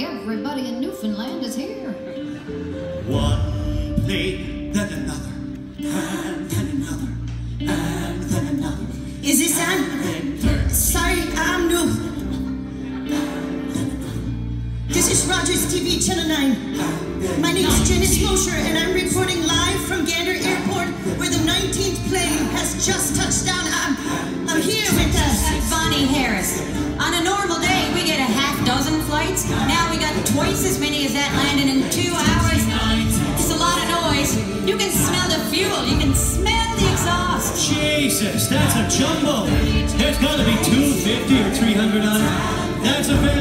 Everybody in Newfoundland is here. One plate, then another, and then another, and then another. Is this on? Sorry, I'm new. This is Rogers TV Channel 9. My name's Janice Mosher, and I'm reporting live from Gander Airport, where the 19th plane has just touched down. I'm here with Bonnie Harris. On a normal day, we get a half-dozen flights. Now we got twice as many as that landing in 2 hours. It's a lot of noise. You can smell the fuel. You can smell the exhaust. Jesus, that's a jumbo. There's got to be 250 or 300 on it. That's a very